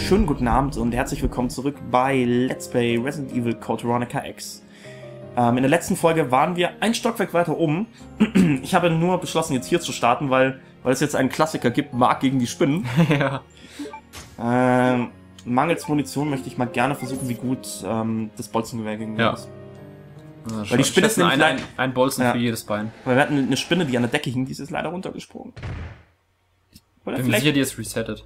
Schönen guten Abend und herzlich willkommen zurück bei Let's Play Resident Evil Code Veronica X. In der letzten Folge waren wir ein Stockwerk weiter oben. Ich habe nur beschlossen, jetzt hier zu starten, weil es jetzt einen Klassiker gibt, Mark gegen die Spinnen. Ja. Mangels Munition möchte ich mal gerne versuchen, wie gut das Bolzengewehr gegen mich ist. Also weil die Spinne ist nämlich ein Bolzen für jedes Bein. Weil wir hatten eine Spinne, die an der Decke hing, die ist leider runtergesprungen. Oder bin vielleicht... sicher, die ist resettet.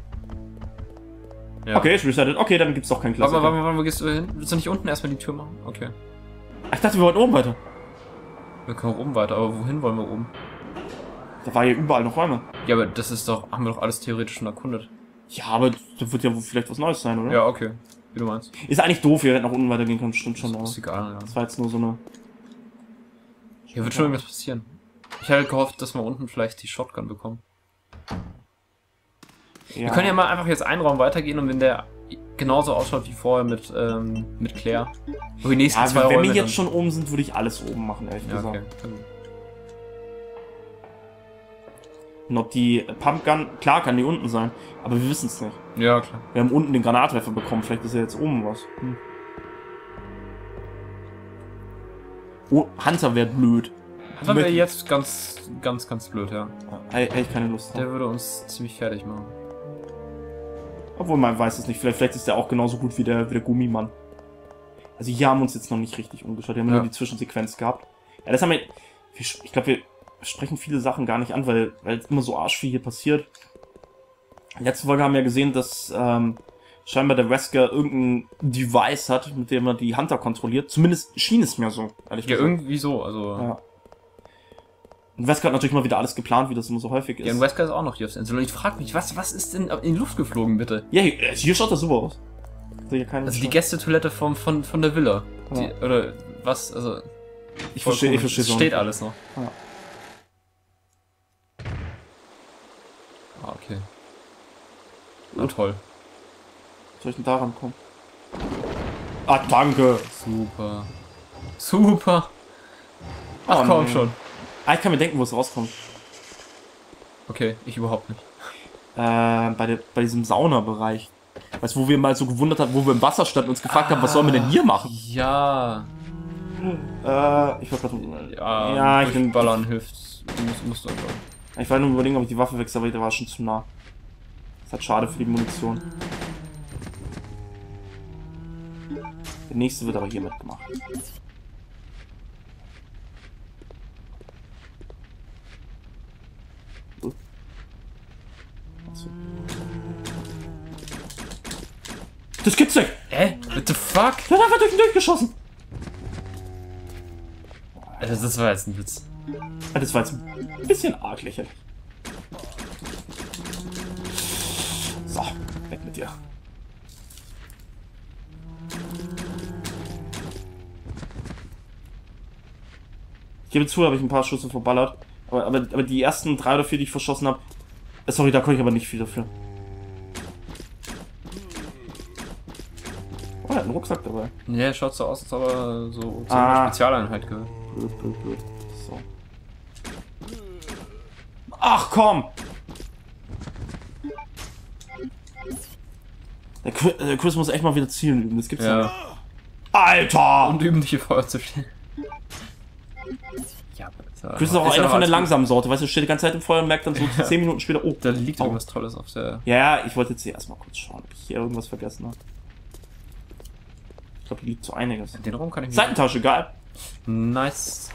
Ja. Okay, ist resettet. Okay, dann gibt's doch keinen Klassiker. Warte, wo gehst du hin? Willst du nicht unten erstmal die Tür machen? Okay. Ich dachte, wir wollten oben weiter. Wir können auch oben weiter, aber wohin wollen wir oben? Da war hier überall noch Räume. Ja, aber das ist doch, haben wir doch alles theoretisch schon erkundet. Ja, aber da wird ja vielleicht was Neues sein, oder? Ja, okay. Wie du meinst. Ist eigentlich doof, wir hätten nach unten weitergehen können, stimmt schon. Ist egal, ja. Das war jetzt nur so eine... Hier wird schon irgendwas passieren. Ich hatte gehofft, dass wir unten vielleicht die Shotgun bekommen. Ja. Wir können ja mal einfach jetzt einen Raum weitergehen und wenn der genauso ausschaut wie vorher mit Claire. Wo die nächsten zwei wenn Räume wir jetzt dann... schon oben sind, würde ich alles oben machen, ehrlich Ja, gesagt. okay. Und ob die Pumpgun, klar kann die unten sein, aber wir wissen es nicht. Ja, klar. Wir haben unten den Granatwerfer bekommen, vielleicht ist ja jetzt oben was. Oh, Hunter wäre blöd. Das wäre jetzt ganz blöd, ja. Hätte ich keine Lust drauf. Der würde uns ziemlich fertig machen. Obwohl, man weiß es nicht. Vielleicht ist der auch genauso gut wie der Gummimann. Also hier haben wir uns jetzt noch nicht richtig umgeschaut. Wir haben nur die Zwischensequenz gehabt. Ja, das haben wir... Ich glaube, wir sprechen viele Sachen gar nicht an, weil immer so arschviel hier passiert. In der letzten Folge haben wir gesehen, dass scheinbar der Wesker irgendein Device hat, mit dem er die Hunter kontrolliert. Zumindest schien es mir so, ehrlich gesagt. Ja, irgendwie so, also... Ja. Und Wesker hat natürlich mal wieder alles geplant, wie das immer so häufig ist. Ja, und Wesker ist auch noch hier aufs Insel. Und ich frage mich, was ist denn in die Luft geflogen, bitte? Ja, hier schaut das super aus. Also die Gästetoilette von der Villa. Ja. Die, oder was, also... Ich verstehe es so steht alles noch. Ja. Ah, okay. Na toll. Soll ich denn da rankommen? Ah, danke! Super. Super! Ach komm nee. schon. Ah, ich kann mir denken, wo es rauskommt. Okay, ich überhaupt nicht. Bei diesem Saunabereich. Weißt du, wo wir mal so gewundert haben, wo wir im Wasser standen und uns gefragt haben, was sollen wir denn hier machen? Ja. Ich war gerade... Ja, ich bin Ballern hilft. Musst du einfach. Ich war nur überlegen, ob ich die Waffe wechsle, aber der war schon zu nah. Das ist halt schade für die Munition. Der nächste wird aber hier mitgemacht. Das gibt's nicht! What the fuck? Der hat einfach durch den durchgeschossen! Also das war jetzt ein Witz. Das war jetzt ein bisschen arg lächerlich. So, weg mit dir. Ich gebe zu, habe ich ein paar Schüsse verballert. Aber die ersten 3 oder 4, die ich verschossen habe... Sorry, da konnte ich aber nicht viel dafür. Oh, er hat einen Rucksack dabei. Ja, schaut so aus, als ob er so zu einer Spezialeinheit gehört. Blöd. So. Ach komm! Der Chris muss echt mal wieder zielen üben, das gibt's ja nicht. Alter! Und üben, dich Feuer zu stellen. Ja, Chris ist auch einer von der langsamen Sorte, weißt du, steht die ganze Zeit im Feuer und merkt dann so 10 Minuten später, oh, da liegt irgendwas Tolles auf der... Ja, ich wollte jetzt hier erstmal kurz schauen, ob ich hier irgendwas vergessen habe. Ich glaube, hier liegt so einiges. Den Raum kann ich nicht... Seitentasche, geil! Nice.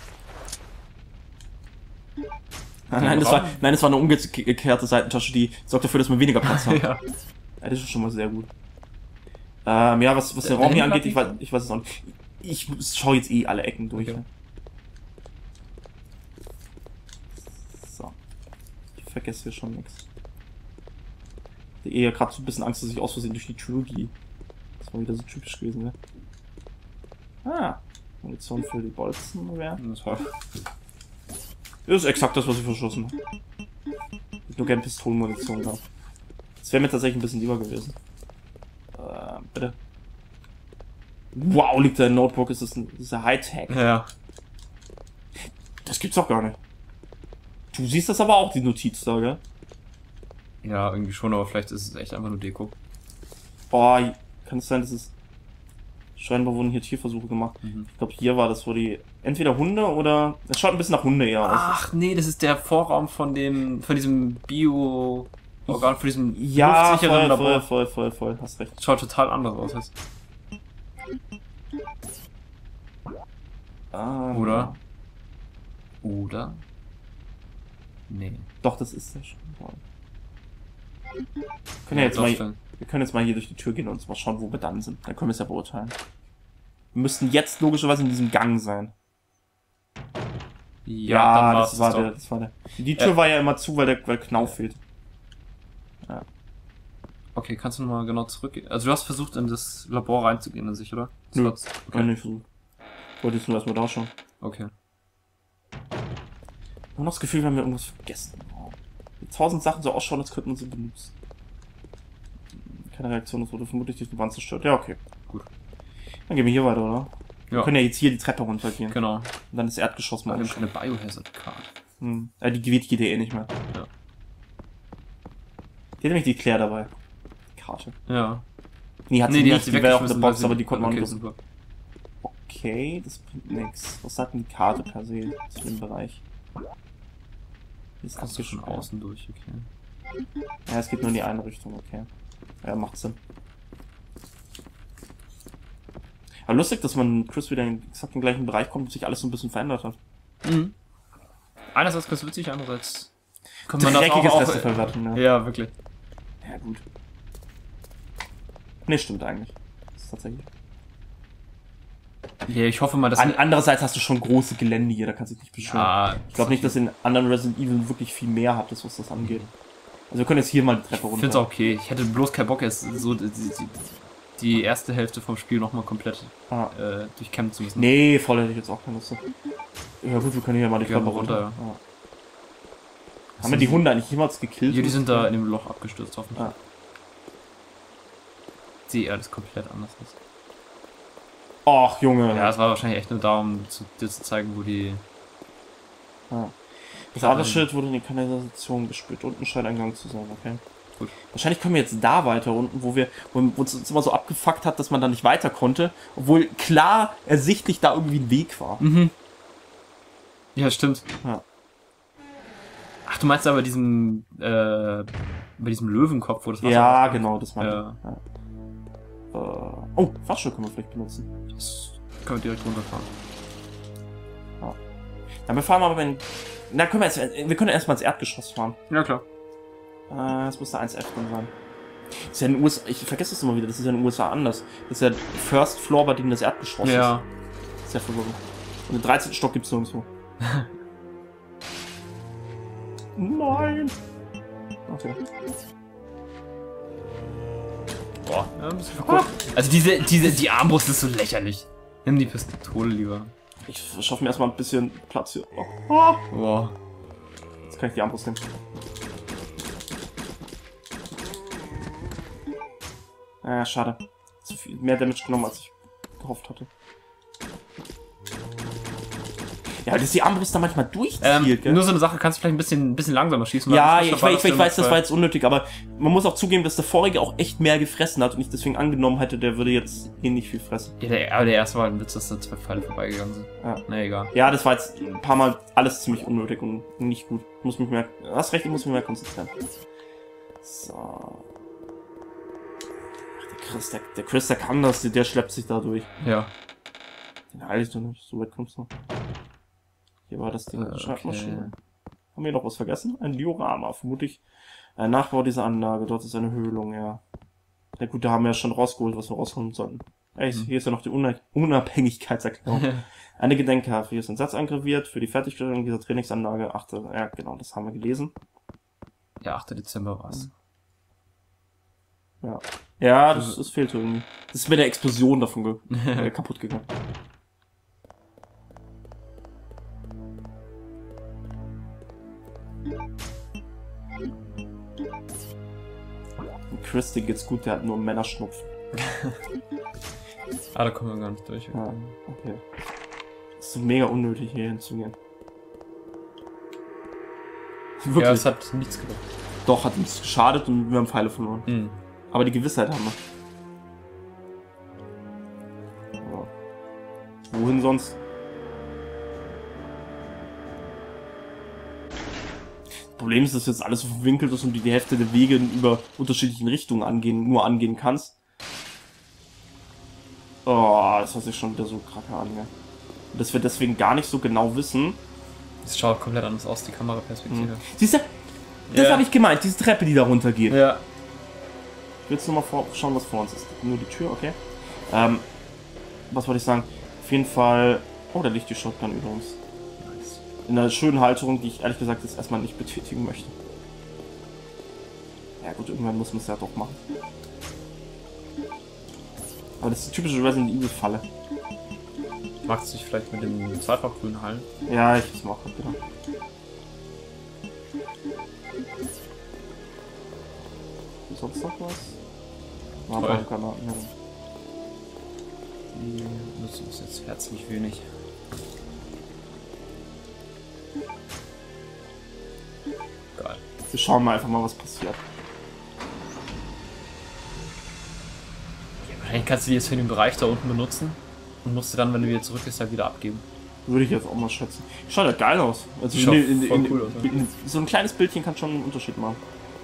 Nein, das war eine umgekehrte Seitentasche, die sorgt dafür, dass wir weniger Platz haben. Ja. Ja, das ist schon mal sehr gut. Ja, was den Raum hier angeht, ich weiß es auch nicht. Ich schaue jetzt eh alle Ecken durch. Okay. Ne? So. Ich vergesse hier schon nichts. Ich hatte eher gerade so ein bisschen Angst, dass ich aus Versehen durch die Tür gehe. Das war wieder so typisch gewesen, ne? Ah, Munition für die Bolzen. Das ist exakt das, was ich verschossen habe. Ich hätte nur gerne Pistolenmunition gehabt. Das wäre mir tatsächlich ein bisschen lieber gewesen. Bitte. Wow, liegt da ein Notebook, ist das ein Hightech? Ja. Das gibt's doch gar nicht. Du siehst das aber auch, die Notiz da, gell? Ja, irgendwie schon, aber vielleicht ist es echt einfach nur Deko. Boah, kann es sein, dass es... Scheinbar wurden hier Tierversuche gemacht. Ich glaube, hier war das, wo die... Entweder Hunde oder... Es schaut ein bisschen nach Hunde eher aus. Ach nee, das ist der Vorraum von diesem Bio-Organ, von diesem Ja, luftsicheren Labor. voll. Hast recht. Schaut total anders aus jetzt. Oder? Oder? Nee. Doch, das ist der schon. Wir können jetzt mal hier durch die Tür gehen und uns mal schauen, wo wir dann sind. Dann können wir es ja beurteilen. Wir müssten jetzt logischerweise in diesem Gang sein. Ja, dann das war der. Die Tür war ja immer zu, weil der Knauf fehlt. Ja. Okay, kannst du nochmal genau zurückgehen? Also du hast versucht, in das Labor reinzugehen an sich, oder? Nö, okay. Nicht versucht. Ich wollte jetzt nur erstmal da schauen. Okay. Ich habe noch das Gefühl, wir haben irgendwas vergessen. Oh. 1000 Sachen so ausschauen, als könnten wir sie benutzen. Keine Reaktion, das wurde vermutlich durch die Wand zerstört. Ja, okay. Gut. Dann gehen wir hier weiter, oder? Ja. Wir können ja jetzt hier die Treppe runtergehen. Genau. Und dann das Erdgeschoss mal Wir haben anschauen. keine Biohazard-Card. Die geht ja eh nicht mehr. Ja. Die hat nämlich die Claire dabei. Karte. Ja. Nee, hat sie nicht. Die wäre auf der Box, aber die konnte man okay, nicht. super. Okay, das bringt nichts. Was sagt denn die Karte per se zu dem Bereich? Die ist Kannst du schon abgesperrt. außen durch, okay. Ja, es geht nur in die eine Richtung, okay. Ja, macht Sinn. Aber lustig, dass man Chris wieder in exakt den gleichen Bereich kommt und sich alles so ein bisschen verändert hat. Einerseits ganz witzig, andererseits kann Dreckiges auch Resteverwertung, ne? Ja, wirklich. Ja, gut. Ne, stimmt eigentlich. Das ist tatsächlich. Ja, ich hoffe mal, dass... Andererseits hast du schon große Gelände hier, da kannst du dich nicht beschweren. Ah, Ich glaube nicht, dass in anderen Resident Evil wirklich viel mehr habt, was das angeht. Also wir können jetzt hier mal die Treppe runter. Ich finde es auch okay. Ich hätte bloß keinen Bock, jetzt so die erste Hälfte vom Spiel nochmal komplett durchkämmen zu müssen. Nee, voll hätte ich jetzt auch keine Lust. Ja gut, wir können hier mal die Treppe runter. Ja. Haben wir die Hunde eigentlich jemals gekillt? Ja, die sind da in dem Loch abgestürzt, hoffentlich. Ah. Sehe alles komplett anders aus. Ach, Junge. Ja, es war wahrscheinlich echt nur da, um dir zu zeigen, wo die... Ja. Das Aderschild wurde in die Kanalisation gespült. Unten scheint ein Gang zu sein, okay. Gut. Wahrscheinlich können wir jetzt da weiter unten, wo es immer so abgefuckt hat, dass man da nicht weiter konnte, obwohl klar ersichtlich da irgendwie ein Weg war. Ja, stimmt. Ja. Ach, du meinst aber bei diesem Löwenkopf, wo das Wasser... Ja, genau, das meine Ja. ich. Ja. Oh, Fahrstuhl können wir vielleicht benutzen. Das können wir direkt runterfahren. Ja, wir fahren aber na, wir können erstmal ins Erdgeschoss fahren. Ja, klar. Das muss eine 1F drin sein. Das ist ja in den USA, ich vergesse das immer wieder, das ist ja in den USA anders. Das ist ja First Floor, bei dem das Erdgeschoss Ja. ist. Das ist ja verwirrend. Und den 13. Stock gibt's nirgendwo. Nein! Okay. Boah, ja, ein bisschen verguckt. Also die Armbrust ist so lächerlich. Nimm die Pistole lieber. Ich schaffe mir erstmal ein bisschen Platz hier. Oh. Boah. Jetzt kann ich die Armbrust nehmen. Schade. Zu viel mehr Damage genommen, als ich gehofft hatte. Ja, dass die Armbrust da manchmal durchzieht, gell? Nur so eine Sache, kannst du vielleicht ein bisschen langsamer schießen. Ja, ich weiß, das war jetzt unnötig, aber man muss auch zugeben, dass der vorige auch echt mehr gefressen hat und ich deswegen angenommen hätte, der würde jetzt hier nicht viel fressen. Ja, aber der erste war ein Witz, dass da 2 Pfeile vorbeigegangen sind. Ja. Na egal. Ja, das war jetzt ein paar Mal alles ziemlich unnötig und nicht gut. Du hast recht, ich muss mich mehr konzentrieren. So. Ach, der Chris, der kann das, der schleppt sich da durch. Ja. Den heil ich doch nicht, so weit kommst du. Hier war das Ding, Schreibmaschine. Haben wir noch was vergessen? Ein Diorama, vermutlich ein Nachbau dieser Anlage. Dort ist eine Höhlung, ja. Ja gut, da haben wir ja schon rausgeholt, was wir rausholen sollten. Ey, hier ist ja noch die Unabhängigkeitserklärung. Eine Gedenktafel. Hier ist ein Satz eingraviert für die Fertigstellung dieser Trainingsanlage. Ja, genau, das haben wir gelesen. Ja, 8. Dezember war's. Ja. Ja, das fehlt irgendwie. Das ist mit der Explosion davon kaputt gegangen. Chris, dir geht's gut, der hat nur Männerschnupfen. Da kommen wir gar nicht durch. Ja, okay. Das ist so mega unnötig, hier hinzugehen. Wirklich? Ja, es hat nichts gebracht. Doch, hat uns geschadet und wir haben Pfeile verloren. Aber die Gewissheit haben wir. wohin sonst? Das Problem ist, dass jetzt alles so verwinkelt ist und du die Hälfte der Wege über unterschiedlichen Richtungen angehen kannst. Oh, das hört sich schon wieder so kacke an, ja. Und dass wir deswegen gar nicht so genau wissen. Das schaut komplett anders aus, die Kameraperspektive. Siehst du? Das habe ich gemeint, diese Treppe, die da runtergeht. Ja. Ich will jetzt nur mal schauen, was vor uns ist. Nur die Tür, okay. Was wollte ich sagen? Auf jeden Fall... Oh, da liegt die Shotgun übrigens. Nice. In einer schönen Halterung, die ich ehrlich gesagt jetzt erstmal nicht betätigen möchte. Ja gut, irgendwann muss man es ja doch machen. Aber das ist die typische Resident Evil Falle. Magst du dich vielleicht mit dem Zweifachgrün heilen? Ja, ich das mache, genau. Ist sonst noch was? Granaten, ja. Die nutzen uns jetzt herzlich wenig. Geil. Wir schauen mal einfach mal, was passiert. Ja, wahrscheinlich kannst du die jetzt für den Bereich da unten benutzen und musst du dann, wenn du wieder zurück bist, halt wieder abgeben. Würde ich jetzt auch mal schätzen. Schaut ja geil aus. Also Schaut voll cool aus, ja. So ein kleines Bildchen kann schon einen Unterschied machen.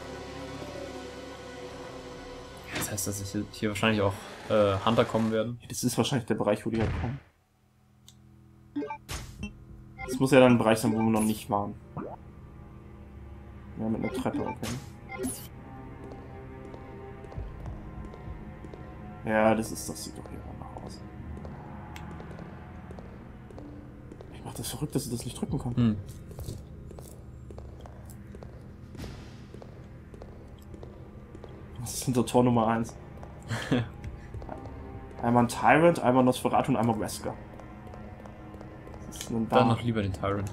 Das heißt, dass hier wahrscheinlich auch Hunter kommen werden. Das ist wahrscheinlich der Bereich, wo die halt kommen. Das muss ja dann ein Bereich sein, wo wir noch nicht waren. Ja, mit einer Treppe, okay. Ja, das sieht doch hier danach aus. Ich mach das verrückt, dass ich das nicht drücken kann. Hm. Das ist hinter Tor Nummer 1. Einmal ein Tyrant, einmal Nosferatu und einmal Wesker. Dann noch lieber den Tyrant.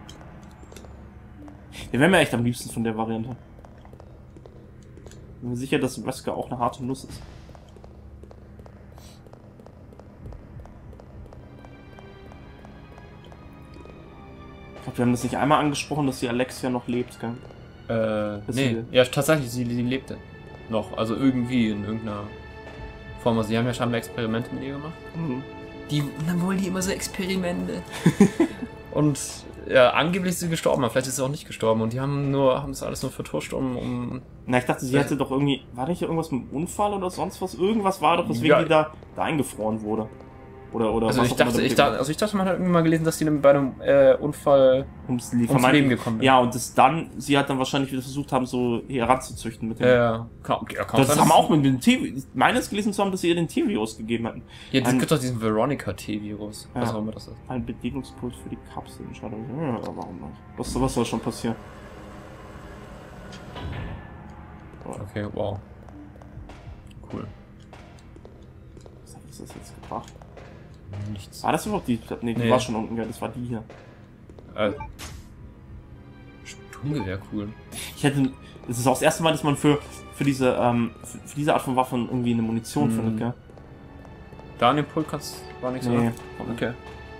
Der wäre mir echt am liebsten von der Variante. Ich bin mir sicher, dass Wesker auch eine harte Nuss ist. Ich glaube, wir haben das nicht einmal angesprochen, dass die Alexia noch lebt, gell? Nee. Ja, tatsächlich, sie lebte noch. Also irgendwie in irgendeiner Form. Also, sie haben ja scheinbar Experimente mit ihr gemacht. Mhm. Und dann wollen die immer so Experimente. Und ja, angeblich ist sie gestorben, aber vielleicht ist sie auch nicht gestorben. Und die haben es alles nur vertuscht, um... Na, ich dachte, sie hätte doch irgendwie... War nicht irgendwas mit einem Unfall oder sonst was? Irgendwas war doch, weswegen die da eingefroren wurde. Oder also ich dachte, man hat irgendwie mal gelesen, dass die bei einem Unfall ums Leben gekommen ist. Ja, und sie hat dann wahrscheinlich wieder versucht haben, so heranzuzüchten mit dem... Ja, das haben auch mit dem T... Ich meine es gelesen zu haben, dass sie ihr den T-Virus gegeben hatten. Ja, es gibt doch diesen Veronica-T-Virus. Ja, was auch immer das ist. Ein Bedienungspunkt für die Kapsel. Ja, warum nicht? Was soll schon passieren? Okay, wow. Cool. Was hat das jetzt gebracht? Nichts. War das überhaupt die? Nee, die war schon unten, gell? Das war die hier. Sturmgewehr, cool. Das ist auch das erste Mal, dass man für diese Art von Waffen irgendwie eine Munition findet, gell? Da an dem Pult war nichts, nee. Okay.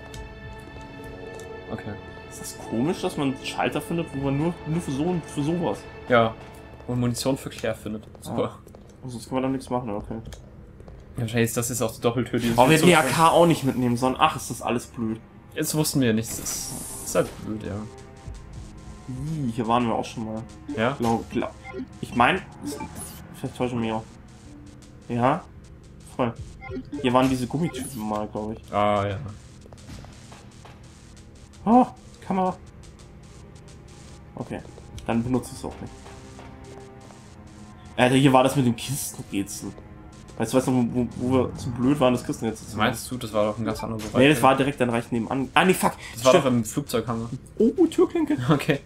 Okay. Ist das komisch, dass man einen Schalter findet, wo man nur für sowas? Ja. Und Munition für Claire findet. Super. Ja. Sonst kann man dann nichts machen, okay. Ja, wahrscheinlich ist das jetzt auch die Doppeltür, die... Aber wir hätten die AK auch nicht mitnehmen sollen. Ach, ist das alles blöd. Jetzt wussten wir nichts. Das ist halt blöd, ja. Hier waren wir auch schon mal. Ja? Ich meine... Vielleicht täusche ich mich auch. Ja? Voll. Hier waren diese Gummitypen mal, glaube ich. Ah, ja. Oh, Kamera. Okay. Dann benutze ich es auch nicht. Alter, hier war das mit dem Kistenrätsel. Weißt du, wo wir zu blöd waren, das Kistenrätsel zu machen? Meinst du, das war doch ein ganz anderer Bereich? Nee, das war direkt dann recht nebenan. Ah, nee, fuck. Das war doch im Flugzeughangar. Oh, Türklinke. Okay.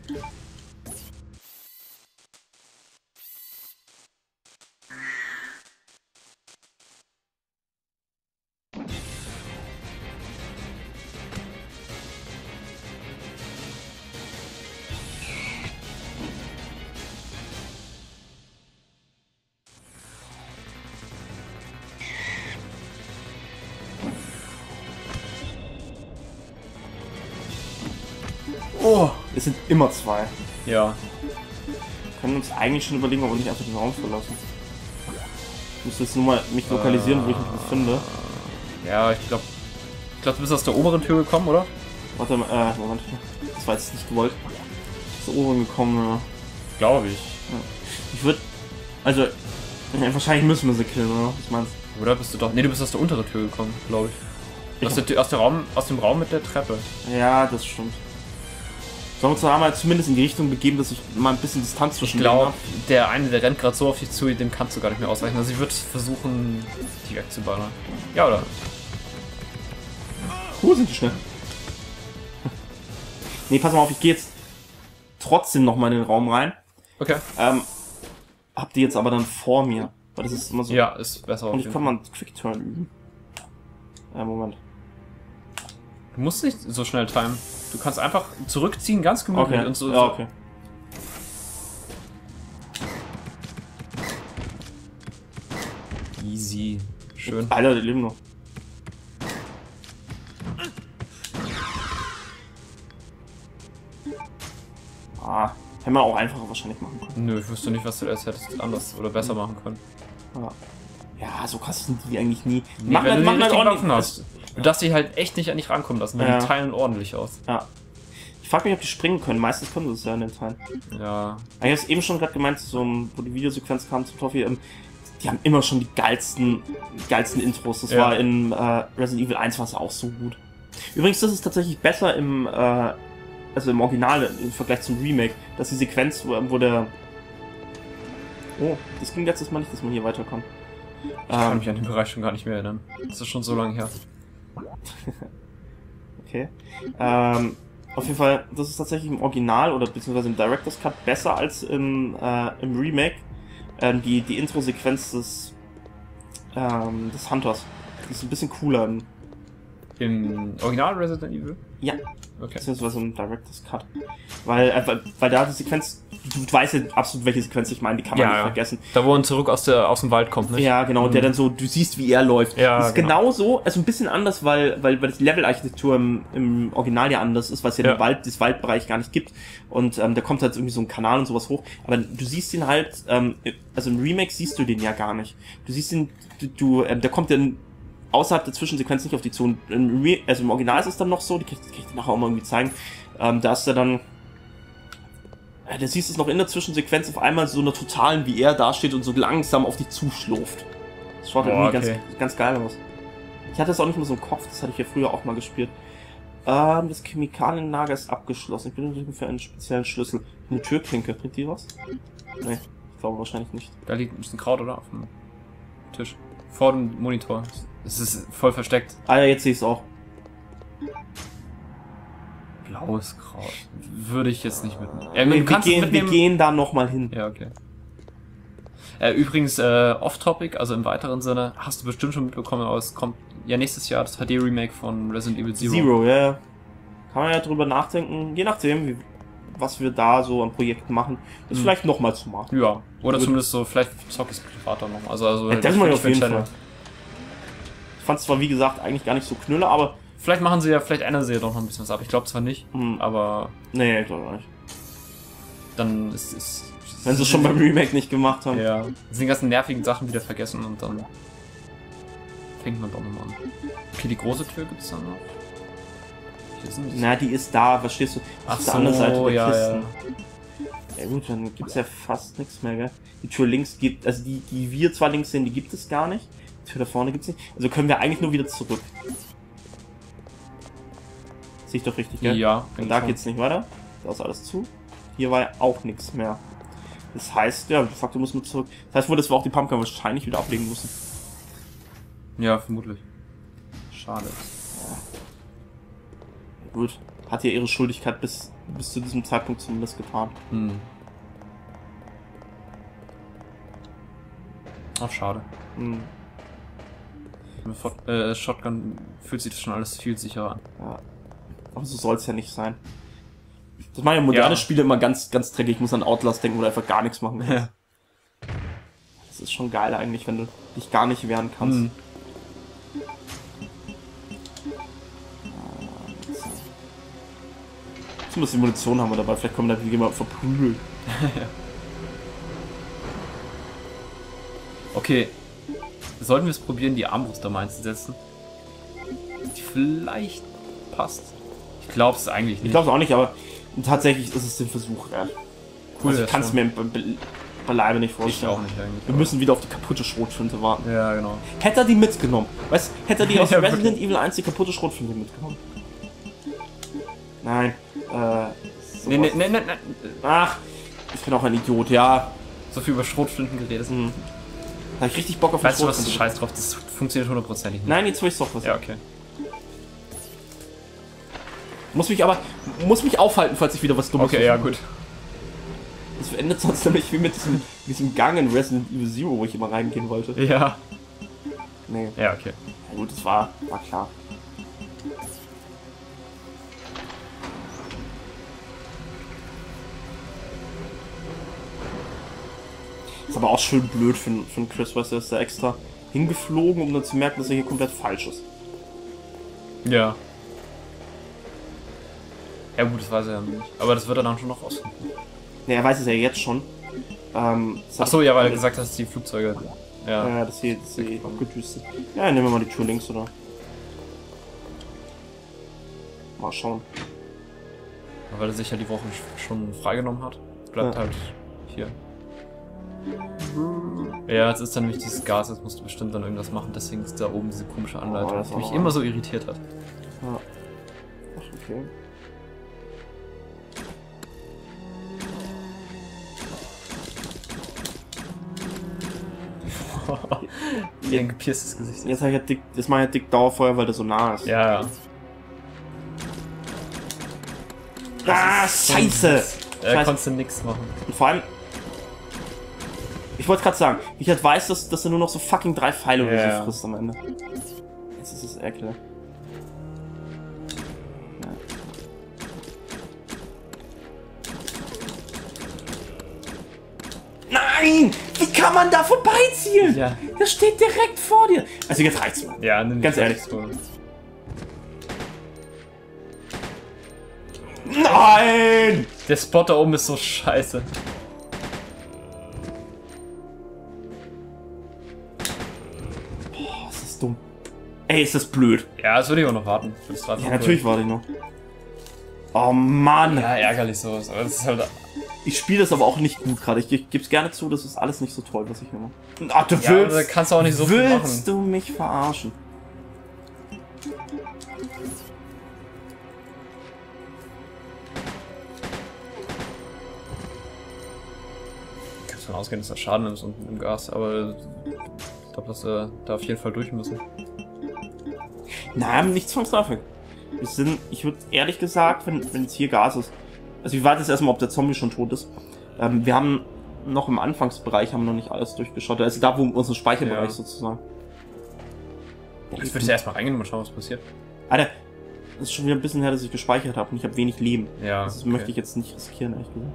Oh, es sind immer zwei. Ja. Wir können uns eigentlich schon überlegen, ob wir nicht einfach den Raum verlassen. Ich muss jetzt nur mal mich lokalisieren, wo ich mich befinde. Ja, ich glaube, glaube, du bist aus der oberen Tür gekommen, oder? Warte mal, Moment. Das war jetzt nicht gewollt. Ist oben gekommen, ja. Glaube ich. Ja. Ich würde. Also. Ja, wahrscheinlich müssen wir sie killen, oder? Was meinst du? Oder bist du doch. Ne, du bist aus der unteren Tür gekommen, glaube ich. Aus dem Raum mit der Treppe. Ja, das stimmt. Sollen wir uns da mal zumindest in die Richtung begeben, dass ich mal ein bisschen Distanz zwischen denen habe? Ich glaube, der rennt gerade so auf dich zu, den kannst du gar nicht mehr ausweichen. Also ich würde versuchen, die wegzuballern. Ja, oder? Sind die schnell. Nee, pass mal auf, ich gehe jetzt trotzdem noch mal in den Raum rein. Okay. Habt ihr jetzt aber dann vor mir. Weil das ist immer so. Ja, ist besser. Und ich kann mal einen Quick-Turn üben. Moment. Du musst nicht so schnell timen. Du kannst einfach zurückziehen, ganz gemütlich. Okay. Und so. Ja, okay. Easy. Schön. Alter, die leben noch. Hätte man auch einfacher wahrscheinlich machen können. Nö, ich wüsste nicht, was du jetzt hättest anders oder besser machen können. Ja, so krass sind die eigentlich nie. Nee, machen halt ordentlich hast. Du darfst dich halt echt nicht an dich rankommen lassen, weil die teilen ordentlich aus. Ja. Ich frage mich, ob die springen können. Meistens können sie es ja in den Teilen. Ja. Ich habe es eben schon gerade gemeint, wo die Videosequenz kam zu Toffee. Die haben immer schon die geilsten Intros. Das war in Resident Evil 1 war es auch so gut. Übrigens, das ist tatsächlich besser im Original im Vergleich zum Remake, dass die Sequenz, wo der... Oh, das ging letztes Mal nicht, dass man hier weiterkommt. Ich kann mich an den Bereich schon gar nicht mehr erinnern. Das ist schon so lange her. Okay. Auf jeden Fall, das ist tatsächlich im Original oder beziehungsweise im Director's Cut besser als im Remake. Die Intro-Sequenz des Hunters. Die ist ein bisschen cooler. Im Original Resident Evil? Ja. Okay. Beziehungsweise im Director's Cut. Weil da die Sequenz, du weißt ja absolut, welche Sequenz ich meine, die kann man nicht vergessen. Da wo er zurück aus dem Wald kommt, ne? Ja, genau, der dann so, du siehst, wie er läuft. Ja, das ist genauso, also ein bisschen anders, weil die Level-Architektur im Original ja anders ist, weil es ja das Waldbereich gar nicht gibt. Und da kommt halt irgendwie so ein Kanal und sowas hoch. Aber du siehst ihn halt, also im Remake siehst du den ja gar nicht. Du siehst ihn, der kommt dann außerhalb der Zwischensequenz nicht auf die Zone. Im Original ist es dann noch so, die kann ich dir nachher auch mal irgendwie zeigen. Da ist er dann, da siehst du es noch in der Zwischensequenz auf einmal so einer totalen, wie er dasteht und so langsam auf dich zuschlurft. Das schaut irgendwie ganz geil aus. Ich hatte das auch nicht mehr so im Kopf, das hatte ich ja früher auch mal gespielt. Das Chemikalienlager ist abgeschlossen. Ich bin für einen speziellen Schlüssel. Eine Türklinke, bringt die was? Nee, ich glaube wahrscheinlich nicht. Da liegt ein bisschen Kraut, oder? Auf dem Tisch. Vor dem Monitor. Es ist voll versteckt. Ah ja, jetzt sehe ich es auch. Blaues Kraut. Würde ich jetzt nicht mitnehmen. Wir gehen da nochmal hin. Ja, okay. Übrigens, off-topic, also im weiteren Sinne, hast du bestimmt schon mitbekommen, aber es kommt ja nächstes Jahr das HD-Remake von Resident Evil Zero. Zero, ja. Kann man ja drüber nachdenken, je nachdem, was wir da so an Projekten machen, ist vielleicht nochmal zu machen. Ja, oder zumindest so, vielleicht zock ich es privat dann noch. Also ja, das mal auf jeden Fall. Ich fand es zwar, wie gesagt, eigentlich gar nicht so knülle, aber... Vielleicht ändern sie ja doch noch ein bisschen was ab. Ich glaube zwar nicht, aber... Nee, ich glaube nicht. Dann ist wenn sie es schon beim Remake nicht gemacht haben. Ja. Sind die ganzen nervigen Sachen wieder vergessen und dann fängt man doch nochmal an. Okay, die große Tür gibt's dann noch. Na, die ist da, verstehst du? Ach auf der anderen Seite der Kisten. Ja gut, dann gibt's ja fast nichts mehr, gell? Die Tür links gibt, also die wir zwar links sehen, die gibt es gar nicht. Die Tür da vorne gibt's nicht. Also können wir eigentlich nur wieder zurück. Sehe ich doch richtig, gell? Ja. Und da geht's nicht weiter. Da ist alles zu. Hier war ja auch nichts mehr. Das heißt, ja, de facto müssen wir zurück. Das heißt wohl, dass wir auch die Pumpkin wahrscheinlich wieder ablegen müssen. Ja, vermutlich. Schade. Ja. Gut. Hat ja ihre Schuldigkeit bis zu diesem Zeitpunkt zumindest getan. Ach, schade. Mit Shotgun fühlt sich das schon alles viel sicherer an. Ja. Aber so soll es ja nicht sein. Das machen ja moderne Spiele immer ganz, ganz dreckig. Ich muss an Outlast denken oder einfach gar nichts machen kannst. Ja. Das ist schon geil eigentlich, wenn du dich gar nicht wehren kannst. Jetzt muss die Munition haben wir dabei. Vielleicht kommen da jemand verprügelt. Okay. Sollten wir es probieren, die Armbrust da mal einzusetzen? die vielleicht passt. Ich glaube es eigentlich nicht. Ich glaube es auch nicht, aber tatsächlich ist es den Versuch wert. Cool, also ich kann es mir beileibe nicht vorstellen. Ich auch nicht eigentlich. Wir müssen wieder auf die kaputte Schrotflinte warten. Ja, genau. Hätte er die mitgenommen? Weißt du, hätte er die aus Ja, Resident Evil 1 die kaputte Schrotflinte mitgenommen? Nein. Nee. Ach, ich bin auch ein Idiot, ja. So viel über Schrotflinten geredet. Da hab ich richtig Bock auf Weißt du was, scheiß drauf, das funktioniert hundertprozentig nicht. Nein, jetzt will ich doch was. Ja, okay. Muss mich aufhalten, falls ich wieder was Dummes Okay, ja, gut. Das endet sonst nämlich wie mit diesem Gang in Resident Evil Zero, wo ich immer reingehen wollte. Ja. Nee. Ja, okay. Ja, gut, das war klar. Ist aber auch schön blöd für einen Chris, weißt du, ist da extra hingeflogen, um dann zu merken, dass er hier komplett falsch ist. Ja. Ja gut, das weiß er ja nicht. Aber das wird er dann schon noch rausfinden. Ne, er weiß es ja jetzt schon. Achso, ja, weil er gesagt hat, dass die Flugzeuge... Ja, dass sie abgedüst sind. Ja, nehmen wir mal die Tür links, oder? Mal schauen. Weil er sich ja die Woche schon freigenommen hat. Bleibt halt hier. Ja, jetzt ist dann nämlich dieses Gas, jetzt musst du bestimmt dann irgendwas machen, deswegen ist da oben diese komische Anleitung, die mich immer so irritiert hat. Ja. Ach, okay. Wie ein gepierstes Gesicht. Jetzt mache ich ja dick Dauerfeuer, weil der so nah ist. Ja, ja. Ah, scheiße! Da konntest du nix machen. Und vor allem, ich wollte gerade sagen, ich halt weiß, dass er nur noch so fucking 3 Pfeile oder so frisst am Ende. Jetzt ist es Ekel. Ja. Nein! Wie kann man da vorbeizielen? Ja. Der steht direkt vor dir. Also jetzt reicht's mal. Ja, nimm ganz ehrlich. So. Nein! Der Spot da oben ist so scheiße. Boah, ist das dumm. Ey, ist das blöd. Ja, das würde ich auch noch warten. Ja, natürlich warte ich noch. Oh Mann. Ja, ärgerlich sowas. Aber das ist halt... Ich spiele das aber auch nicht gut gerade. Ich gebe es gerne zu, das ist alles nicht so toll, was ich hier mache. Ach, du Ja, da kannst du auch nicht so viel machen. Willst du mich verarschen? Ich kann davon ausgehen, dass da Schaden ist unten im Gas, aber ich glaube, dass wir da auf jeden Fall durch müssen. Nein, nicht zwangsläufig. Ich würde ehrlich gesagt, wenn es hier Gas ist. Also ich warte jetzt erstmal, ob der Zombie schon tot ist. Wir haben noch im Anfangsbereich haben noch nicht alles durchgeschaut. Also da, wo unser Speicherbereich sozusagen. Jetzt würde ich erstmal reingehen und mal schauen, was passiert. Alter, das ist schon wieder ein bisschen her, dass ich gespeichert habe und ich habe wenig Leben. Ja. Das möchte ich jetzt nicht riskieren, ehrlich gesagt.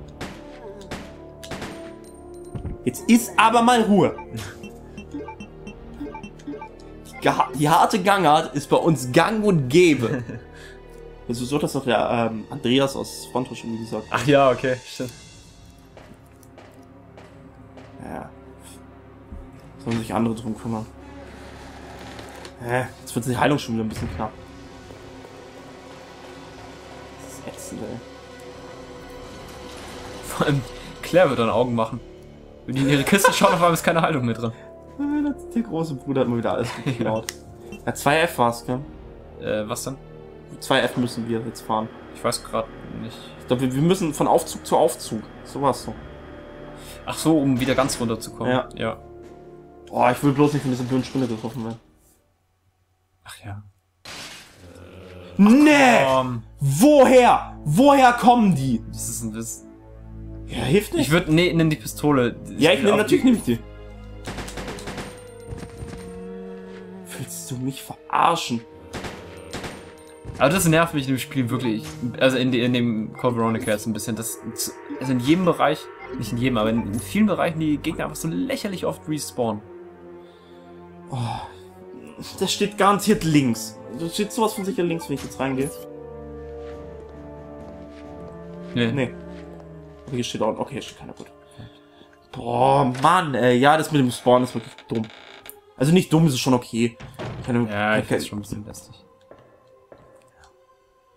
Jetzt ist aber mal Ruhe. Die harte Gangart ist bei uns gang und gäbe. Also so hat das doch der Andreas aus Fronto schon gesagt. Ach ja, okay, stimmt. Ja. Sollen sich andere drum kümmern. Jetzt wird die Heilung schon wieder ein bisschen knapp. Das ist ätzend, ey. Vor allem Claire wird dann Augen machen. Wenn die in ihre Kiste schauen, auf einmal ist keine Heilung mehr drin. Der große Bruder hat mal wieder alles geklaut. Ja, 2F war's, gell? Was denn? 2F müssen wir jetzt fahren. Ich weiß gerade nicht. Ich glaube, wir müssen von Aufzug zu Aufzug. So war's so. Ach so, um wieder ganz runterzukommen. Ja. Ja. Oh, ich will bloß nicht von dieser blöden Spinne getroffen werden. Ach ja. Nee! Woher? Woher kommen die? Das ist ein Witz. Ja, hilft nicht. Ich würde... Nee, nimm die Pistole. Ja, natürlich nehme ich die. Willst du mich verarschen? Aber das nervt mich in dem Spiel wirklich. Also in dem Code Veronica jetzt ein bisschen. Also in jedem Bereich, nicht in jedem, aber in vielen Bereichen die Gegner einfach so lächerlich oft respawnen. Oh, das steht garantiert links. Das steht sowas von sicher links, wenn ich jetzt reingehe. Nee. Okay, hier steht auch. Okay, hier steht keiner gut. Boah, Mann, ey. Ja, das mit dem Spawn ist wirklich dumm. Also nicht dumm, ist es schon okay. Ja, ich finde es schon ein bisschen lästig.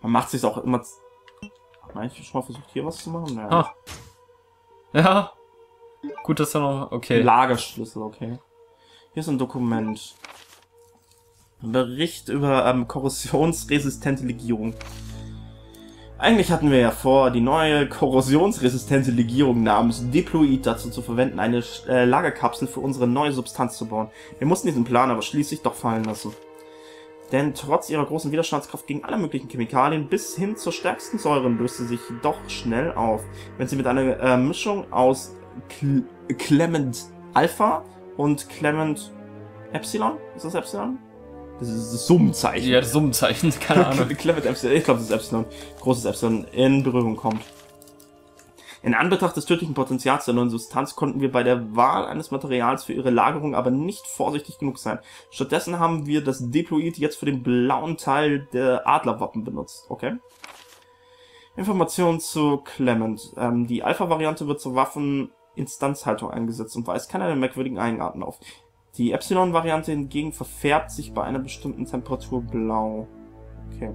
Man macht sich auch immer... Nein, ich schon mal versucht, hier was zu machen? Naja. Ah. Ja. Gut, dass da noch... Okay. Lagerschlüssel, okay. Hier ist ein Dokument. Ein Bericht über korrosionsresistente Legierung. Eigentlich hatten wir ja vor, die neue korrosionsresistente Legierung namens Diploid dazu zu verwenden, eine Lagerkapsel für unsere neue Substanz zu bauen. Wir mussten diesen Plan aber schließlich doch fallen lassen. Denn trotz ihrer großen Widerstandskraft gegen alle möglichen Chemikalien bis hin zur stärksten Säuren löst sie sich doch schnell auf, wenn sie mit einer Mischung aus Clement Alpha und Clement Epsilon? Ist das Epsilon? Das ist das Summenzeichen. Ja, das Summenzeichen, keine Ahnung. Clement Epsilon, ich glaube, das ist Epsilon. Großes Epsilon in Berührung kommt. In Anbetracht des tödlichen Potenzials der neuen Substanz konnten wir bei der Wahl eines Materials für ihre Lagerung aber nicht vorsichtig genug sein. Stattdessen haben wir das Diploid jetzt für den blauen Teil der Adlerwappen benutzt. Okay. Informationen zu Clement. Die Alpha-Variante wird zur Waffeninstanzhaltung eingesetzt und weist keine merkwürdigen Eigenarten auf. Die Epsilon-Variante hingegen verfärbt sich bei einer bestimmten Temperatur blau. Okay.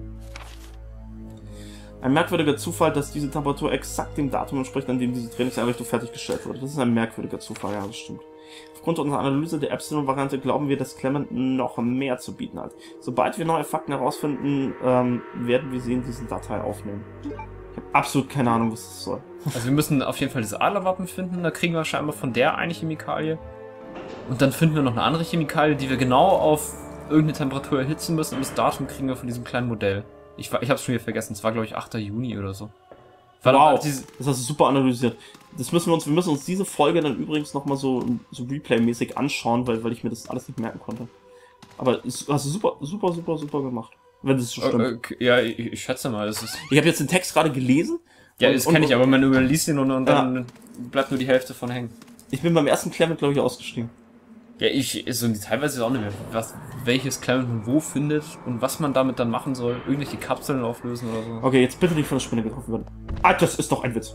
Ein merkwürdiger Zufall, dass diese Temperatur exakt dem Datum entspricht, an dem diese Trainingseinrichtung fertiggestellt wurde. Das ist ein merkwürdiger Zufall, ja, das stimmt. Aufgrund unserer Analyse der Epsilon-Variante glauben wir, dass Clement noch mehr zu bieten hat. Sobald wir neue Fakten herausfinden, werden wir sie in diese Datei aufnehmen. Ich habe absolut keine Ahnung, was das soll. Also wir müssen auf jeden Fall diese Adlerwappen finden, da kriegen wir scheinbar von der eine Chemikalie. Und dann finden wir noch eine andere Chemikalie, die wir genau auf irgendeine Temperatur erhitzen müssen und das Datum kriegen wir von diesem kleinen Modell. Ich hab's schon wieder vergessen, es war glaube ich 8. Juni oder so. Wow, das hast du super analysiert. Wir müssen uns diese Folge dann übrigens nochmal so Replay-mäßig anschauen, weil ich mir das alles nicht merken konnte. Aber das hast du super gemacht. Wenn das so stimmt. Ja, ich schätze mal, das ist... Ich habe jetzt den Text gerade gelesen. Ja, das kenne ich, aber man überliest ihn und dann bleibt nur die Hälfte von hängen. Ich bin beim ersten Clement, glaube ich, ausgestiegen. Ja, so teilweise auch nicht mehr, welches Clement man wo findet und was man damit dann machen soll. Irgendwelche Kapseln auflösen oder so. Okay, jetzt bitte nicht von der Spinne getroffen werden. Ah, das ist doch ein Witz.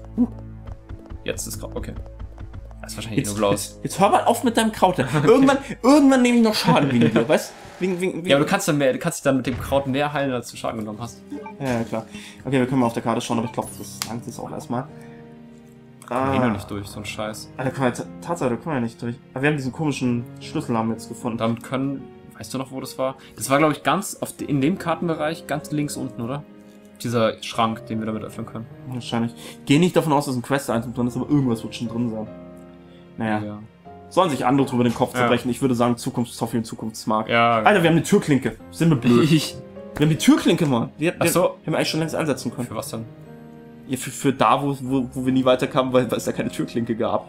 Jetzt ist gerade, okay. Das ist wahrscheinlich nur Blaus. Jetzt hör mal auf mit deinem Kraut. Irgendwann nehme ich noch Schaden wegen dir, weißt du? Ja, aber du kannst dich dann mit dem Kraut mehr heilen, als du Schaden genommen hast. Ja, klar. Okay, wir können mal auf der Karte schauen, aber ich glaube, das langt jetzt auch erstmal. Geh noch nicht durch, so ein Scheiß. Tatsache, da können wir ja nicht durch. Aber wir haben diesen komischen Schlüssel haben wir jetzt gefunden. Damit weißt du noch, wo das war? Das war, glaube ich, ganz in dem Kartenbereich, ganz links unten, oder? Dieser Schrank, den wir damit öffnen können. Wahrscheinlich. Geh nicht davon aus, dass ein Quest-Item drin ist, aber irgendwas wird schon drin sein. Naja. Ja. Sollen sich andere drüber den Kopf zerbrechen. Ich würde sagen, Zukunftstoffel und Zukunftsmark. Ja. Alter, wir haben eine Türklinke. Sind wir blöd. Wir haben die Türklinke, Mann. Ach so. Haben wir eigentlich schon längst einsetzen können. Für was denn? Ja, für da, wo wir nie weiterkamen, weil es da keine Türklinke gab.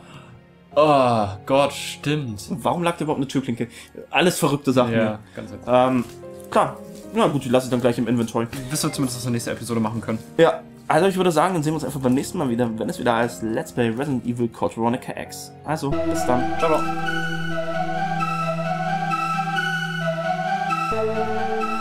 Oh Gott, stimmt. Und warum lag da überhaupt eine Türklinke? Alles verrückte Sachen. Ja, ganz ehrlich. Klar. Ja gut, die lasse ich dann gleich im Inventory. Bis wir zumindest das in der nächsten Episode machen können. Ja, also ich würde sagen, dann sehen wir uns einfach beim nächsten Mal wieder, wenn es wieder heißt Let's Play Resident Evil Code Veronica X. Also, bis dann. Ciao, ciao.